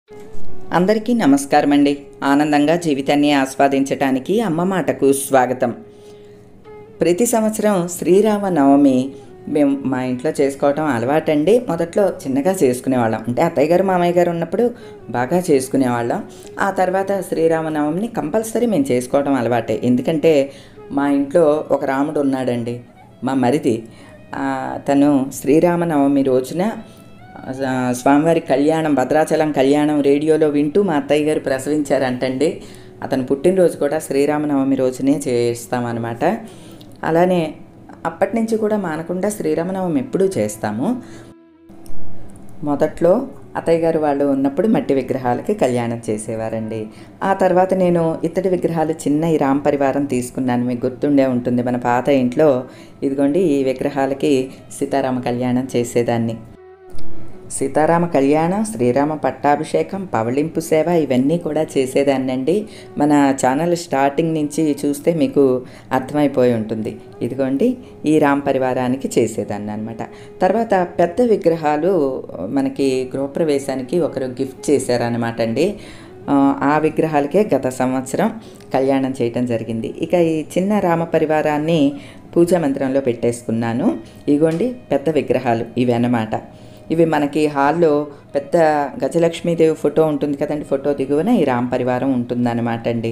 అందరికీ నమస్కారం అండి. ఆనందంగా జీవితాన్ని ఆస్వాదించటానికి అమ్మ మాటకు స్వాగతం. ప్రతి సంవత్సరం శ్రీరామనవమి మేము మా ఇంట్లో చేసుకోవటం అలవాటండి. మొదట్లో చిన్నగా చేసుకునేవాళ్ళం, అంటే అత్తయ్య గారు మామయ్య గారు ఉన్నప్పుడు బాగా చేసుకునేవాళ్ళం. ఆ తర్వాత శ్రీరామనవమిని కంపల్సరీ మేము చేసుకోవటం అలవాటే. ఎందుకంటే మా ఇంట్లో ఒక రాముడు ఉన్నాడండి, మా మరిది. తను శ్రీరామనవమి రోజున స్వామివారి కళ్యాణం, భద్రాచలం కళ్యాణం రేడియోలో వింటూ మా అత్తయ్య గారు ప్రసవించారంటండి. అతను పుట్టినరోజు కూడా శ్రీరామనవమి రోజునే చేస్తామన్నమాట. అలానే అప్పటి నుంచి కూడా మానకుండా శ్రీరామనవమి ఎప్పుడూ చేస్తాము. మొదట్లో అత్తయ్య గారు వాళ్ళు ఉన్నప్పుడు మట్టి విగ్రహాలకి కళ్యాణం చేసేవారండి. ఆ తర్వాత నేను ఇత్తడి విగ్రహాలు చిన్న ఈ రామ పరివారం తీసుకున్నాను. మీకు గుర్తుండే ఉంటుంది, మన పాత ఇంట్లో ఇదిగోండి ఈ విగ్రహాలకి సీతారామ కళ్యాణం చేసేదాన్ని. సీతారామ కళ్యాణం, శ్రీరామ పట్టాభిషేకం, పవళింపు సేవ ఇవన్నీ కూడా చేసేదాన్నండి. మన ఛానల్ స్టార్టింగ్ నుంచి చూస్తే మీకు అర్థమైపోయి ఉంటుంది. ఇదిగోండి ఈ రామ పరివారానికి చేసేదాన్ని అనమాట. తర్వాత పెద్ద విగ్రహాలు మనకి గృహప్రవేశానికి ఒకరు గిఫ్ట్ చేశారనమాట అండి. ఆ విగ్రహాలకే గత సంవత్సరం కళ్యాణం చేయటం జరిగింది. ఇక ఈ చిన్న రామ పరివారాన్ని పూజా మందిరంలో పెట్టేసుకున్నాను. ఇదిగోండి పెద్ద విగ్రహాలు ఇవి అన్నమాట. ఇవి మనకి హాల్లో పెద్ద గజలక్ష్మీదేవి ఫోటో ఉంటుంది కదండి, ఫోటో దిగువన ఈ రామ పరివారం ఉంటుందన్నమాట అండి.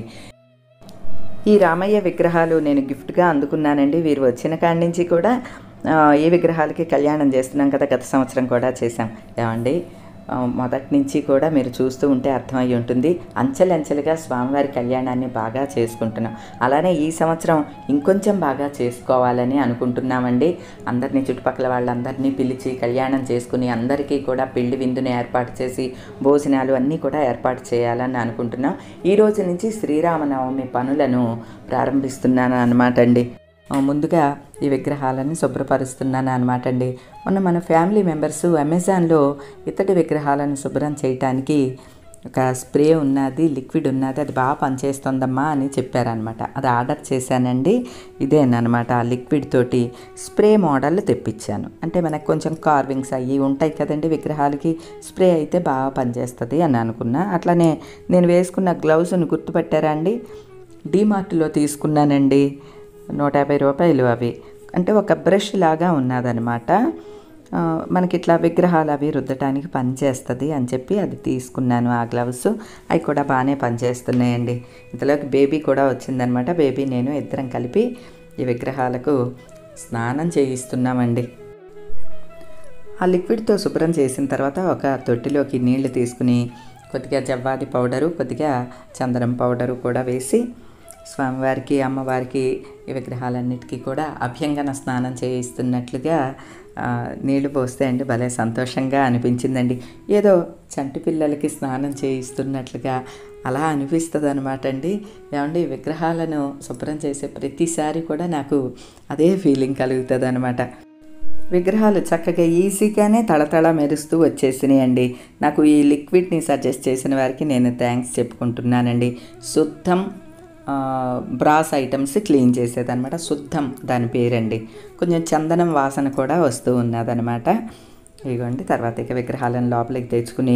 ఈ రామయ్య విగ్రహాలు నేను గిఫ్ట్గా అందుకున్నానండి. వీరు వచ్చిన కాడి నుంచి కూడా ఈ విగ్రహాలకి కళ్యాణం చేస్తున్నాం కదా, గత సంవత్సరం కూడా చేశాం ఏమండి. మొదటి నుంచి కూడా మీరు చూస్తూ ఉంటే అర్థమయ్యి ఉంటుంది, అంచెలంచెలుగా స్వామివారి కళ్యాణాన్ని బాగా చేసుకుంటున్నాం. అలానే ఈ సంవత్సరం ఇంకొంచెం బాగా చేసుకోవాలని అనుకుంటున్నామండి. అందరినీ, చుట్టుపక్కల వాళ్ళందరినీ పిలిచి కళ్యాణం చేసుకుని అందరికీ కూడా పెళ్లి విందుని ఏర్పాటు చేసి భోజనాలు అన్నీ కూడా ఏర్పాటు చేయాలని అనుకుంటున్నాం. ఈ రోజు నుంచి శ్రీరామనవమి పనులను ప్రారంభిస్తున్నాను అన్నమాట అండి. ముందుగా ఈ విగ్రహాలను శుభ్రపరుస్తున్నాను అనమాట అండి. మన ఫ్యామిలీ మెంబర్స్ అమెజాన్లో ఇత్తడి విగ్రహాలను శుభ్రం చేయటానికి ఒక స్ప్రే ఉన్నది, లిక్విడ్ ఉన్నది, అది బాగా పనిచేస్తుందమ్మా అని చెప్పారనమాట. అది ఆర్డర్ చేశానండి. ఇదేనమాట, ఆ లిక్విడ్ తోటి స్ప్రే మోడల్ తెప్పించాను. అంటే మనకు కొంచెం కార్వింగ్స్ అవి ఉంటాయి కదండి విగ్రహాలకి, స్ప్రే అయితే బాగా పనిచేస్తుంది అని అనుకున్నా. అట్లనే నేను వేసుకున్న గ్లౌజ్ను గుర్తుపట్టారా అండి, డీమార్ట్లో తీసుకున్నానండి. 150 రూపాయలు అవి. అంటే ఒక బ్రష్ లాగా ఉన్నదనమాట. మనకి ఇట్లా విగ్రహాలు అవి రుద్దటానికి పనిచేస్తుంది అని చెప్పి అది తీసుకున్నాను. ఆ గ్లవ్స్ అవి కూడా బాగానే పనిచేస్తున్నాయండి. ఇంతలోకి బేబీ కూడా వచ్చిందనమాట. బేబీ నేను ఇద్దరం కలిపి ఈ విగ్రహాలకు స్నానం చేయిస్తున్నామండి. ఆ లిక్విడ్తో శుభ్రం చేసిన తర్వాత ఒక తొట్టిలోకి నీళ్లు తీసుకుని కొద్దిగా జవ్వాది పౌడరు, కొద్దిగా చందనం పౌడరు కూడా వేసి స్వామివారికి, అమ్మవారికి, ఈ విగ్రహాలన్నిటికీ కూడా అభ్యంగన స్నానం చేయిస్తున్నట్లుగా నీళ్లు పోస్తే అండి భలే సంతోషంగా అనిపించిందండి. ఏదో చంటి పిల్లలకి స్నానం చేయిస్తున్నట్లుగా అలా అనిపిస్తుంది అనమాట అండి. ఏమండి, విగ్రహాలను శుభ్రం చేసే ప్రతిసారి కూడా నాకు అదే ఫీలింగ్ కలుగుతుంది అనమాట. విగ్రహాలు చక్కగా ఈజీగానే తళతళ మెరుస్తూ వచ్చేసినాయండి. నాకు ఈ లిక్విడ్ని సజెస్ట్ చేసిన వారికి నేను థ్యాంక్స్ చెప్పుకుంటున్నానండి. శుద్ధం బ్రాస్ ఐటమ్స్ క్లీన్ చేసేదనమాట. శుద్ధం దాని పేరండి. కొంచెం చందనం వాసన కూడా వస్తూ ఉన్నదనమాట. ఇదిగోండి, తర్వాత ఇక విగ్రహాలను లోపలికి తెచ్చుకుని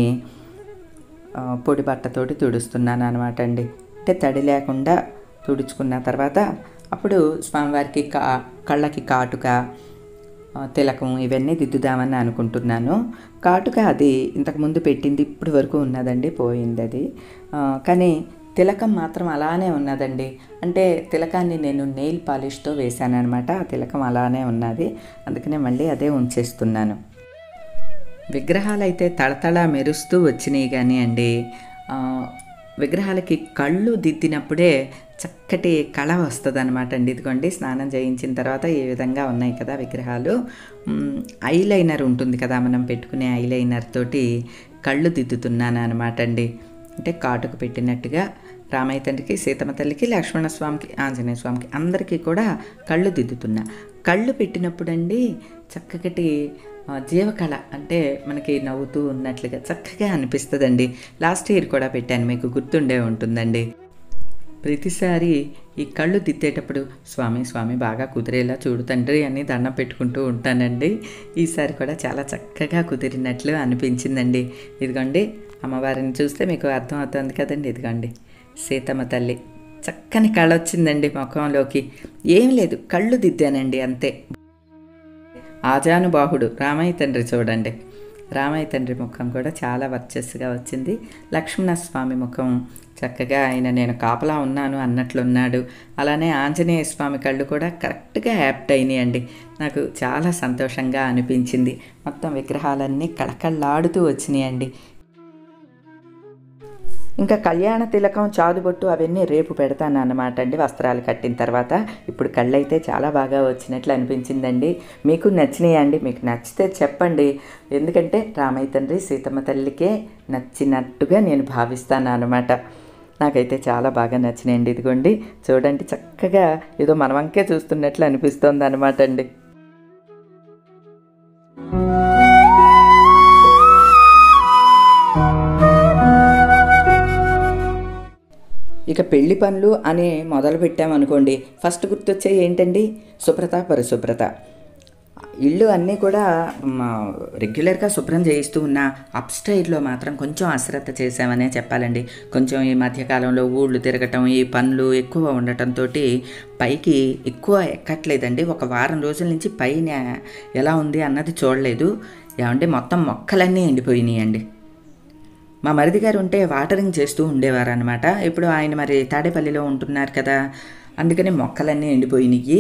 పొడి బట్టతోటి తుడుస్తున్నాను అనమాట అండి. అంటే తడి లేకుండా తుడుచుకున్న తర్వాత అప్పుడు స్వామివారికి కళ్ళకి కాటుక, తిలకం ఇవన్నీ దిద్దుదామని అనుకుంటున్నాను. కాటుక అది ఇంతకుముందు పెట్టింది, ఇప్పటి వరకు ఉన్నదండి, పోయింది అది. కానీ తిలకం మాత్రం అలానే ఉన్నదండి. అంటే తిలకాన్ని నేను నెయిల్ పాలిష్తో వేశాను అనమాట. ఆ తిలకం అలానే ఉన్నది, అందుకనే మళ్ళీ అదే ఉంచేస్తున్నాను. విగ్రహాలు అయితే తళతళ మెరుస్తూ వచ్చినాయి కానీ అండి, విగ్రహాలకి కళ్ళు దిద్దినప్పుడే చక్కటి కళ వస్తుంది అనమాట అండి. ఇదిగోండి, స్నానం చేయించిన తర్వాత ఈ విధంగా ఉన్నాయి కదా విగ్రహాలు. ఐలైనర్ ఉంటుంది కదా, మనం పెట్టుకునే ఐలైనర్ తోటి కళ్ళు దిద్దుతున్నాను అనమాట అండి. అంటే కాటుకు పెట్టినట్టుగా రామయ్య తండ్రికి, సీతమ్మ తల్లికి, లక్ష్మణస్వామికి, ఆంజనేయ స్వామికి అందరికీ కూడా కళ్ళు దిద్దుతున్నా. కళ్ళు పెట్టినప్పుడు అండి చక్కటి జీవకళ, అంటే మనకి నవ్వుతూ ఉన్నట్లుగా చక్కగా అనిపిస్తుందండి. లాస్ట్ ఇయర్ కూడా పెట్టాను, మీకు గుర్తుండే ఉంటుందండి. ప్రతిసారి ఈ కళ్ళు దిద్దేటప్పుడు స్వామి స్వామి బాగా కుదిరేలా చూడు తండ్రి అని దండం పెట్టుకుంటూ ఉంటానండి. ఈసారి కూడా చాలా చక్కగా కుదిరినట్లు అనిపించిందండి. ఇదిగోండి, అమ్మవారిని చూస్తే మీకు అర్థం అవుతుంది కదండి. ఇదిగోండి సీతమ్మ తల్లి, చక్కని కళ వచ్చిందండి ముఖంలోకి. ఏం లేదు, కళ్ళు దిద్దానండి అంతే. ఆజానుబాహుడు రామయ్య తండ్రి చూడండి, రామయ్య తండ్రి ముఖం కూడా చాలా వర్చస్సుగా వచ్చింది. లక్ష్మణస్వామి ముఖం చక్కగా ఆయన నేను కాపలా ఉన్నాను అన్నట్లున్నాడు. అలానే ఆంజనేయ స్వామి కళ్ళు కూడా కరెక్ట్గా యాప్ట్ అయినాయండి. నాకు చాలా సంతోషంగా అనిపించింది. మొత్తం విగ్రహాలన్నీ కళకళలాడుతూ వచ్చినాయండి. ఇంకా కళ్యాణ తిలకం, చాదుబొట్టు అవన్నీ రేపు పెడతాను అన్నమాట అండి, వస్త్రాలు కట్టిన తర్వాత. ఇప్పుడు కళ్ళైతే చాలా బాగా వచ్చినట్లు అనిపించిందండి. మీకు నచ్చినాయండి? మీకు నచ్చితే చెప్పండి. ఎందుకంటే రామయ్య తండ్రి సీతమ్మ తల్లికే నచ్చినట్టుగా నేను భావిస్తాను అన్నమాట. నాకైతే చాలా బాగా నచ్చినాయండి. ఇదిగోండి చూడండి, చక్కగా ఏదో మన వంకే చూస్తున్నట్లు అనిపిస్తోంది అనమాట అండి. ఇక పెళ్లి పనులు అని మొదలు పెట్టామనుకోండి, ఫస్ట్ గుర్తొచ్చే ఏంటండి? శుభ్రత, పరిశుభ్రత. ఇల్లు అన్నీ కూడా రెగ్యులర్గా శుభ్రం చేయిస్తూ ఉన్న అప్స్టైర్లో మాత్రం కొంచెం అశ్రద్ధ చేసామనే చెప్పాలండి. కొంచెం ఈ మధ్యకాలంలో ఊళ్ళు తిరగటం, ఈ పనులు ఎక్కువ ఉండటంతో పైకి ఎక్కువ ఎక్కట్లేదండి. ఒక వారం రోజుల నుంచి పైన ఎలా ఉంది అన్నది చూడలేదు. ఏమంటే మొత్తం మొక్కలన్నీ ఎండిపోయినాయండి. మా మరిది గారు ఉంటే వాటరింగ్ చేస్తూ ఉండేవారు అనమాట. ఇప్పుడు ఆయన మరి తాడేపల్లిలో ఉంటున్నారు కదా, అందుకని మొక్కలన్నీ ఎండిపోయినాయి.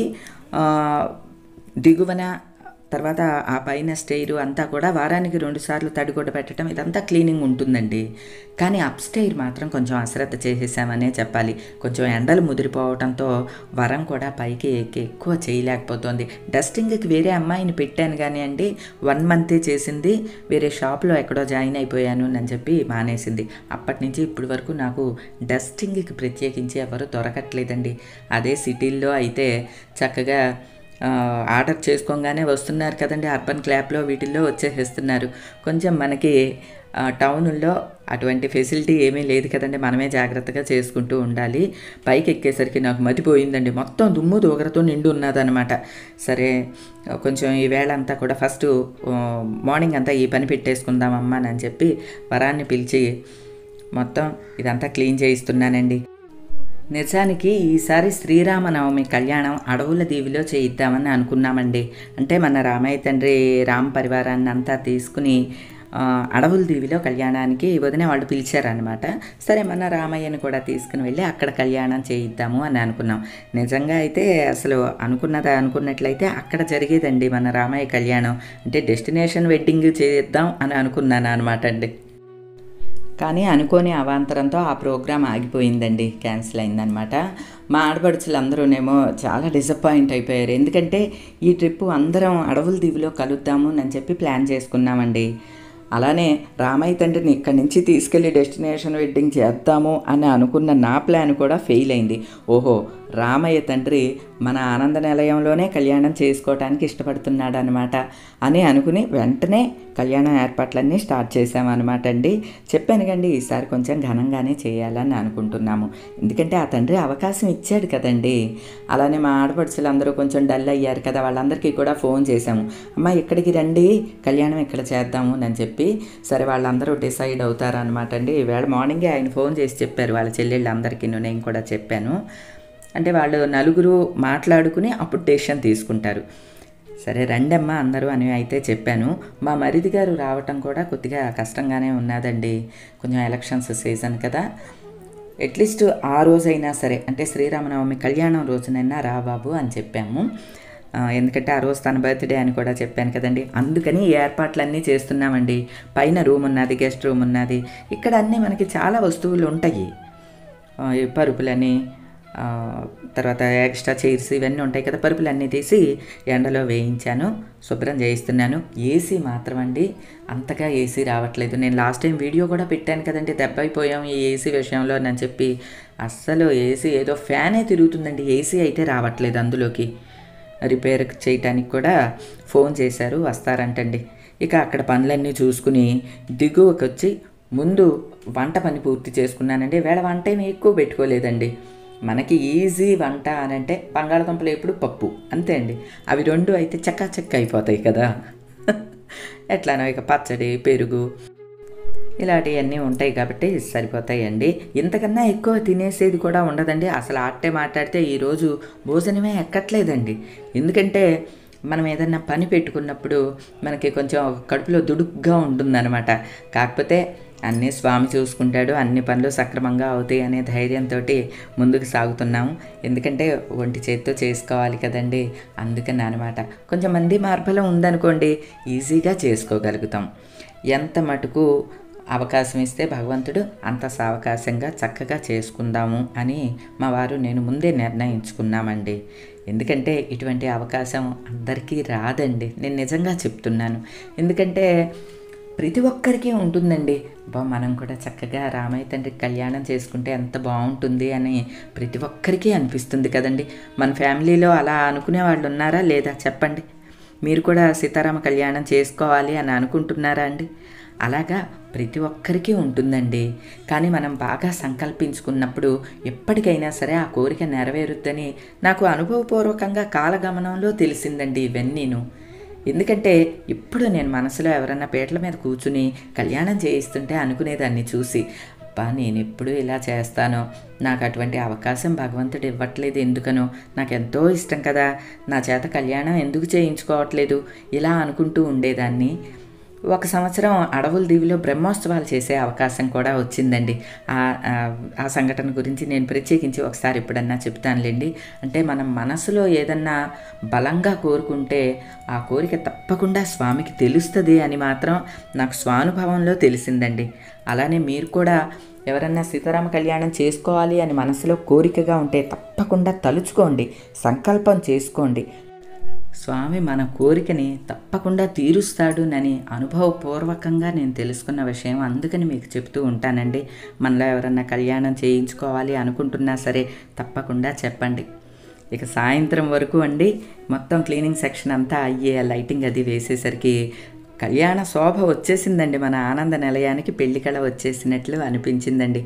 దిగువన తర్వాత ఆ పైన స్టెయిర్ అంతా కూడా వారానికి 2 సార్లు తడిగుడ్డ పెట్టడం, ఇదంతా క్లీనింగ్ ఉంటుందండి. కానీ అప్స్టెయిర్ మాత్రం కొంచెం అశ్రద్ధ చేసేసామనే చెప్పాలి. కొంచెం ఎండలు ముదిరిపోవడంతో వరం కూడా పైకి ఎక్కి ఎక్కువ చేయలేకపోతుంది. డస్టింగ్కి వేరే అమ్మాయిని పెట్టాను కానీ అండి, 1 మంతే చేసింది. వేరే షాప్లో ఎక్కడో జాయిన్ అయిపోయాను అని చెప్పి మానేసింది. అప్పటి నుంచి ఇప్పటి వరకు నాకు డస్టింగ్కి ప్రత్యేకించి ఎవరు దొరకట్లేదండి. అదే సిటీల్లో అయితే చక్కగా ఆర్డర్ చేసుకోగానే వస్తున్నారు కదండి, అర్బన్ క్లాప్లో వీటిల్లో వచ్చేసేస్తున్నారు. కొంచెం మనకి టౌన్లో అటువంటి ఫెసిలిటీ ఏమీ లేదు కదండి, మనమే జాగ్రత్తగా చేసుకుంటూ ఉండాలి. పైకి ఎక్కేసరికి నాకు మతిపోయిందండి, మొత్తం దుమ్ము దూగరతో నిండి ఉన్నదనమాట. సరే కొంచెం ఈ వేళ అంతా కూడా ఫస్ట్ మార్నింగ్ అంతా ఈ పని పెట్టేసుకుందామమ్మా అని చెప్పి వరాన్ని పిలిచి మొత్తం ఇదంతా క్లీన్ చేయిస్తున్నానండి. నిజానికి ఈసారి శ్రీరామనవమి కళ్యాణం అడవుల దీవిలో చేయిద్దామని అనుకున్నామండి. అంటే మన రామయ్య తండ్రి రామ పరివారాన్ని అంతా తీసుకుని అడవుల దీవిలో కళ్యాణానికి వదిన వాళ్ళు పిలిచారనమాట. సరే మన రామయ్యని కూడా తీసుకుని వెళ్ళి అక్కడ కళ్యాణం చేయిద్దాము అని అనుకున్నాం. నిజంగా అయితే అసలు అనుకున్నట్లయితే అక్కడ జరిగేదండి మన రామయ్య కళ్యాణం. అంటే డెస్టినేషన్ వెడ్డింగ్ చేద్దాం అని అనుకున్నాను అనమాట అండి. కానీ అనుకోని అవాంతరంతో ఆ ప్రోగ్రాం ఆగిపోయిందండి, క్యాన్సిల్ అయిందనమాట. మా ఆడపడుచులు అందరూనేమో చాలా డిసప్పాయింట్ అయిపోయారు. ఎందుకంటే ఈ ట్రిప్పు అందరం అడవుల దీవిలో కలుద్దాము అని చెప్పి ప్లాన్ చేసుకున్నామండి. అలానే రామయ్య తండ్రిని ఇక్కడి నుంచి తీసుకెళ్ళి డెస్టినేషన్ వెడ్డింగ్ చేద్దాము అని అనుకున్న నా ప్లాన్ కూడా ఫెయిల్ అయింది. ఓహో, రామయ్య తండ్రి మన ఆనంద నిలయంలోనే కళ్యాణం చేసుకోవటానికి ఇష్టపడుతున్నాడు అనమాట అని అనుకుని వెంటనే కళ్యాణ ఏర్పాట్లన్నీ స్టార్ట్ చేసామన్నమాట అండి. చెప్పాను కండి, ఈసారి కొంచెం ఘనంగానే చేయాలని అనుకుంటున్నాము. ఎందుకంటే ఆ తండ్రి అవకాశం ఇచ్చాడు కదండి. అలానే మా ఆడపడుచులు అందరూ కొంచెం డల్ అయ్యారు కదా, వాళ్ళందరికీ కూడా ఫోన్ చేశాము, అమ్మ ఇక్కడికి రండి కళ్యాణం ఇక్కడ చేద్దాము అని చెప్పి. సరే వాళ్ళందరూ డిసైడ్ అవుతారనమాట అండి. ఈవేళ మార్నింగే ఆయన ఫోన్ చేసి చెప్పారు వాళ్ళ చెల్లెళ్ళందరికీ, నేను కూడా చెప్పాను. అంటే వాళ్ళు నలుగురు మాట్లాడుకుని అప్పుడు డెసిషన్ తీసుకుంటారు. సరే రండమ్మా అందరూ అని అయితే చెప్పాను. మా మరిది గారు రావటం కూడా కొద్దిగా కష్టంగానే ఉన్నదండి, కొంచెం ఎలక్షన్స్ సీజన్ కదా. అట్లీస్ట్ ఆ రోజైనా సరే, అంటే శ్రీరామనవమి కళ్యాణం రోజునైనా రా బాబు అని చెప్పాము. ఎందుకంటే ఆ రోజు తన బర్త్డే అని కూడా చెప్పాను కదండి. అందుకని ఈ ఏర్పాట్లన్నీ చేస్తున్నామండి. పైన రూమ్ ఉన్నది, గెస్ట్ రూమ్ ఉన్నది. ఇక్కడ అన్నీ మనకి చాలా వస్తువులు ఉంటాయి, పరుపులని, తర్వాత ఎక్స్ట్రా చైర్స్ ఇవన్నీ ఉంటాయి కదా. పరుపులన్నీ తీసి ఎండలో వేయించాను, శుభ్రం చేయిస్తున్నాను. ఏసీ మాత్రం అండి అంతగా ఏసీ రావట్లేదు. నేను లాస్ట్ టైం వీడియో కూడా పెట్టాను కదండి, దెబ్బైపోయాం ఈ ఏసీ విషయంలో అని చెప్పి. అస్సలు ఏసీ ఏదో ఫ్యానే తిరుగుతుందండి, ఏసీ అయితే రావట్లేదు. అందులోకి రిపేర్ చేయటానికి కూడా ఫోన్ చేశారు, వస్తారంటండి. ఇక అక్కడ పనులన్నీ చూసుకుని దిగువకి వచ్చి ముందు వంట పని పూర్తి చేసుకున్నానండి. వేళ వంట ఏమి ఎక్కువ పెట్టుకోలేదండి. మనకి ఈజీ వంట అని అంటే బంగాళదుంపలు ఎప్పుడు పప్పు అంతే అండి. అవి 2 అయితే చక్కా అయిపోతాయి కదా. ఎట్లానో ఇక పచ్చడి, పెరుగు ఇలాంటివన్నీ ఉంటాయి కాబట్టి సరిపోతాయండి. ఇంతకన్నా ఎక్కువ తినేసేది కూడా ఉండదండి. అసలు అట్టే మాట్లాడితే ఈరోజు భోజనమే ఎక్కట్లేదండి. ఎందుకంటే మనం ఏదన్నా పని పెట్టుకున్నప్పుడు మనకి కొంచెం కడుపులో దుడుగ్గా ఉంటుందన్నమాట. కాకపోతే అన్నీ స్వామి చూసుకుంటాడు, అన్ని పనులు సక్రమంగా అవుతాయి అనే ధైర్యంతో ముందుకు సాగుతున్నాము. ఎందుకంటే ఒంటి చేత్తో చేసుకోవాలి కదండి, అందుకని అనమాట. కొంచెం మంది మార్బలం ఉందనుకోండి, ఈజీగా చేసుకోగలుగుతాం. ఎంత మటుకు అవకాశం ఇస్తే భగవంతుడు అంత సావకాశంగా చక్కగా చేసుకుందాము అని మా వారు నేను ముందే నిర్ణయించుకున్నామండి. ఎందుకంటే ఇటువంటి అవకాశం అందరికీ రాదండి, నేను నిజంగా చెప్తున్నాను. ఎందుకంటే ప్రతి ఒక్కరికి ఉంటుందండి, మనం కూడా చక్కగా రామయ్య తండ్రికి కళ్యాణం చేసుకుంటే ఎంత బాగుంటుంది అని ప్రతి ఒక్కరికి అనిపిస్తుంది కదండి. మన ఫ్యామిలీలో అలా అనుకునే వాళ్ళు ఉన్నారా లేదా చెప్పండి. మీరు కూడా సీతారామ కళ్యాణం చేసుకోవాలి అని అనుకుంటున్నారా అండి? అలాగా ప్రతి ఒక్కరికి ఉంటుందండి. కానీ మనం బాగా సంకల్పించుకున్నప్పుడు ఎప్పటికైనా సరే ఆ కోరిక నెరవేరుద్దని నాకు అనుభవపూర్వకంగా కాలగమనంలో తెలిసిందండి ఇవన్నీను. ఎందుకంటే ఇప్పుడు నేను మనసులో ఎవరన్నా పీటల మీద కూర్చుని కళ్యాణం చేయిస్తుంటే అనుకునేదాన్ని చూసి, నేను ఎప్పుడు ఇలా చేస్తానో, నాకు అటువంటి అవకాశం భగవంతుడు ఇవ్వట్లేదు ఎందుకనో, నాకు ఎంతో ఇష్టం కదా, నా చేత కళ్యాణం ఎందుకు చేయించుకోవట్లేదు, ఇలా అనుకుంటూ ఉండేదాన్ని. ఒక సంవత్సరం అడవుల దీవిలో బ్రహ్మోత్సవాలు చేసే అవకాశం కూడా వచ్చిందండి. ఆ సంఘటన గురించి నేను ప్రత్యేకించి ఒకసారి ఎప్పుడన్నా చెప్తానులేండి. అంటే మనం మనసులో ఏదన్నా బలంగా కోరుకుంటే ఆ కోరిక తప్పకుండా స్వామికి తెలుస్తుంది అని మాత్రం నాకు స్వానుభవంలో తెలిసిందండి. అలానే మీరు కూడా ఎవరన్నా సీతారామ కళ్యాణం చేసుకోవాలి అని మనసులో కోరికగా ఉంటే తప్పకుండా తలుచుకోండి, సంకల్పం చేసుకోండి. స్వామి మన కోరికని తప్పకుండా తీరుస్తాడునని అనుభవపూర్వకంగా నేను తెలుసుకున్న విషయం, అందుకని మీకు చెప్తూ ఉంటానండి. మనలో ఎవరన్నా కళ్యాణం చేయించుకోవాలి అనుకుంటున్నా సరే తప్పకుండా చెప్పండి. ఇక సాయంత్రం వరకు అండి మొత్తం క్లీనింగ్ సెక్షన్ అంతా అయ్యే లైటింగ్ అది వేసేసరికి కళ్యాణ శోభ వచ్చేసిందండి. మన ఆనంద నిలయానికి పెళ్లి కళ వచ్చేసినట్లు అనిపించిందండి.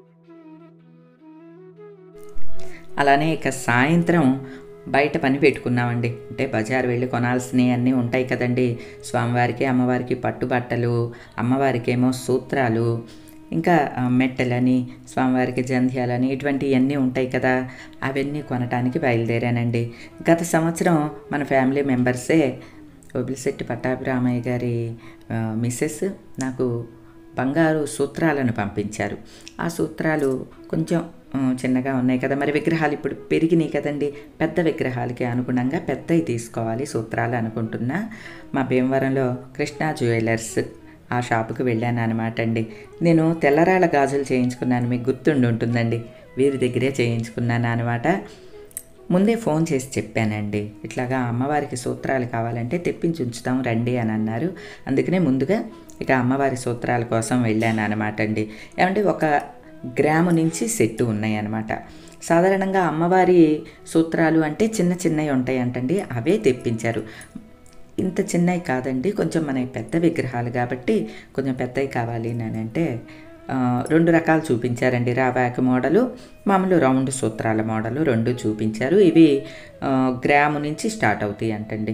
అలానే ఇక సాయంత్రం బయట పని పెట్టుకున్నామండి. అంటే బజార్ వెళ్ళి కొనాల్సినవి అన్నీ ఉంటాయి కదండి. స్వామివారికి అమ్మవారికి పట్టుబట్టలు, అమ్మవారికేమో సూత్రాలు, ఇంకా మెట్టలని, స్వామివారికి జంధ్యాలని, ఇటువంటివన్నీ ఉంటాయి కదా, అవన్నీ కొనటానికి బయలుదేరానండి. గత సంవత్సరం మన ఫ్యామిలీ మెంబర్సే ఒబిలిశెట్టి పట్టాభిరామయ్య గారి మిస్సెస్ నాకు బంగారు సూత్రాలను పంపించారు. ఆ సూత్రాలు కొంచెం చిన్నగా ఉన్నాయి కదా, మరి విగ్రహాలు ఇప్పుడు పెరిగినాయి కదండి, పెద్ద విగ్రహాలకి అనుగుణంగా పెద్దవి తీసుకోవాలి సూత్రాలు అనుకుంటున్నా. మా భీమవరంలో కృష్ణా జ్యువెలర్స్ ఆ షాపుకి వెళ్ళాను అనమాట అండి. నేను తెల్లరాళ్ళ గాజులు చేయించుకున్నాను, మీకు గుర్తుండి ఉంటుందండి, వీరి దగ్గరే చేయించుకున్నాను అనమాట. ముందే ఫోన్ చేసి చెప్పానండి, ఇట్లాగా అమ్మవారికి సూత్రాలు కావాలంటే తెప్పించి ఉంచుతాం రండి అని అన్నారు. అందుకనే ముందుగా ఇక అమ్మవారి సూత్రాల కోసం వెళ్ళాను అనమాట అండి. ఏమంటే 1 గ్రాము నుంచి సెట్టు ఉన్నాయి అన్నమాట. సాధారణంగా అమ్మవారి సూత్రాలు అంటే చిన్న చిన్నవి ఉంటాయి అంటండి, అవే తెప్పించారు. ఇంత చిన్నవి కాదండి, కొంచెం మనకి పెద్ద విగ్రహాలు కాబట్టి కొంచెం పెద్దవి కావాలి అని అంటే 2 రకాలు చూపించారండి. రావాకి మోడలు, మామూలు రౌండ్ సూత్రాల మోడలు 2 చూపించారు. ఇవి గ్రాము నుంచి స్టార్ట్ అవుతాయి అంటండి.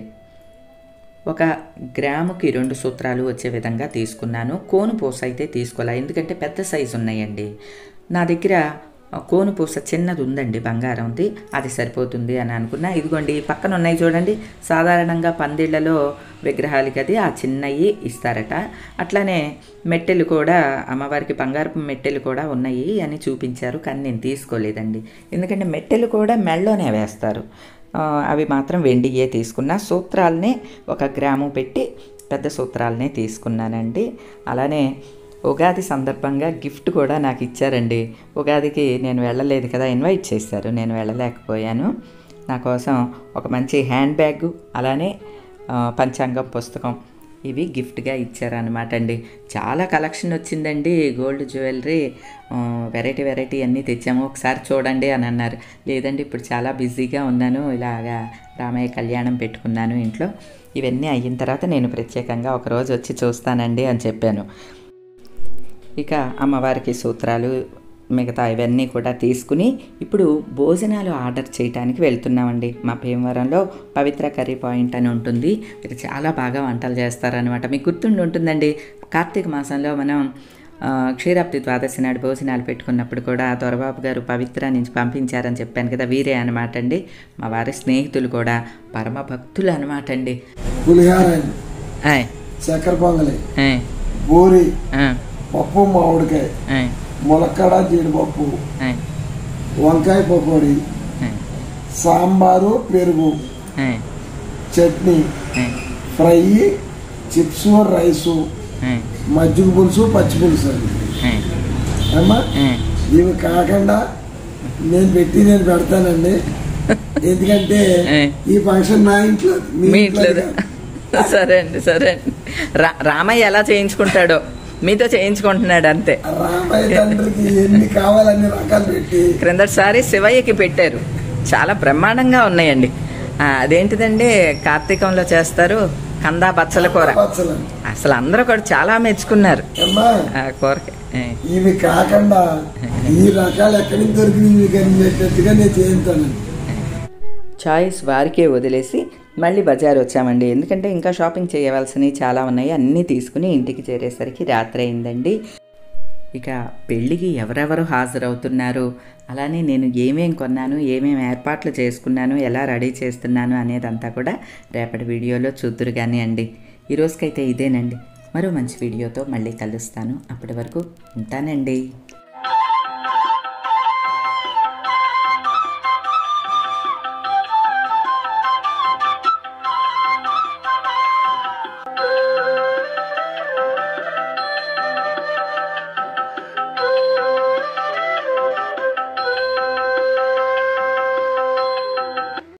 1 గ్రాముకి 2 సూత్రాలు వచ్చే విధంగా తీసుకున్నాను. కోను పూస అయితే తీసుకోలే, ఎందుకంటే పెద్ద సైజు ఉన్నాయండి. నా దగ్గర కోను పూస చిన్నది ఉందండి, బంగారంది, అది సరిపోతుంది అని అనుకున్నా. ఇదిగోండి పక్కన ఉన్నాయి చూడండి, సాధారణంగా పందిళ్లలో విగ్రహాలకి అది ఆ చిన్నవి ఇస్తారట. అట్లానే మెట్టెలు కూడా అమ్మవారికి బంగారపు మెట్టెలు కూడా ఉన్నాయి అని చూపించారు, కానీ నేను తీసుకోలేదండి. ఎందుకంటే మెట్టెలు కూడా మెళ్ళలోనే వేస్తారు, అవి మాత్రం వెండియే తీసుకున్నా. సూత్రాలనే 1 గ్రాము పెట్టి పెద్ద సూత్రాలనే తీసుకున్నానండి. అలానే ఉగాది సందర్భంగా గిఫ్ట్ కూడా నాకు ఇచ్చారండి. ఉగాదికి నేను వెళ్ళలేదు కదా, ఇన్వైట్ చేశారు, నేను వెళ్ళలేకపోయాను. నా కోసం ఒక మంచి హ్యాండ్ బ్యాగు, అలానే పంచాంగం పుస్తకం, ఇవి గిఫ్ట్గా ఇచ్చారనమాట అండి. చాలా కలెక్షన్ వచ్చిందండి, గోల్డ్ జ్యువెలరీ, వెరైటీ అన్నీ తెచ్చాము, ఒకసారి చూడండి అని అన్నారు. లేదండి ఇప్పుడు చాలా బిజీగా ఉన్నాను, ఇలాగా రామయ్య కళ్యాణం పెట్టుకున్నాను ఇంట్లో, ఇవన్నీ అయిన తర్వాత నేను ప్రత్యేకంగా ఒకరోజు వచ్చి చూస్తానండి అని చెప్పాను. ఇక అమ్మవారికి సూత్రాలు మిగతా ఇవన్నీ కూడా తీసుకుని ఇప్పుడు భోజనాలు ఆర్డర్ చేయడానికి వెళ్తున్నామండి. మా భీమవరంలో పవిత్ర కర్రీ పాయింట్ అని ఉంటుంది, మీరు చాలా బాగా వంటలు చేస్తారనమాట. మీకు గుర్తుండి ఉంటుందండి, కార్తీక మాసంలో మనం క్షీరాబ్ది ద్వాదశి నాడు భోజనాలు పెట్టుకున్నప్పుడు కూడా దొరబాబు గారు పవిత్ర నుంచి పంపించారని చెప్పాను కదా, వీరే అనమాట అండి. మా వారి స్నేహితులు కూడా పరమ భక్తులు అనమాట అండి. చక్కెర పొంగలి, బూరి, పప్పు మామిడికాయ, ములక్కడ జీడిపప్పు, వంకాయ పకోడీ, సాంబారు, పెరుగు, చట్నీ, ఫ్రై, చిప్స్, రైసు, మజ్జిగ పులుసు, పచ్చి పులుసు అమ్మా. ఇవి కాకుండా నేను పెడతానండి, ఎందుకంటే ఈ ఫంక్షన్ నా ఇంట్లో, మీ ఇంట్లో. సరే అండి, సరే అండి. రామయ్య ఎలా చేయించుకుంటాడో మీతో చేయించుకుంటున్నాడు అంతే. రామయ్య తండ్రికి ఎన్ని కావాలన్ని రకాలు పెట్టి క్రిందటిసారి శివయ్యకి పెట్టారు, చాలా బ్రహ్మాండంగా ఉన్నాయండి. అదేంటిదండి, కార్తీకంలో చేస్తారు కందా బచ్చల కూర. అసలు అందరూ కూడా చాలా మెచ్చుకున్నారు కూరకి. ఇవి కాకుండా ఈ రకాలు ఎక్కడి నుంచి దొరికినట్టుగా నేను చేయించాను. చాయిస్ వారికే వదిలేసి మళ్ళీ బజార్ వచ్చామండి, ఎందుకంటే ఇంకా షాపింగ్ చేయవలసినవి చాలా ఉన్నాయి. అన్నీ తీసుకుని ఇంటికి చేరేసరికి రాత్రి అయిందండి. ఇక పెళ్ళికి ఎవరెవరు హాజరవుతున్నారు, అలానే నేను ఏమేం కొన్నాను, ఏమేమి ఏర్పాట్లు చేసుకున్నాను, ఎలా రెడీ చేస్తున్నాను అనేదంతా కూడా రేపటి వీడియోలో చూద్దురు కానీ అండి. ఈరోజుకైతే ఇదేనండి. మరో మంచి వీడియోతో మళ్ళీ కలుస్తాను. అప్పటి వరకు ఉంటానండి.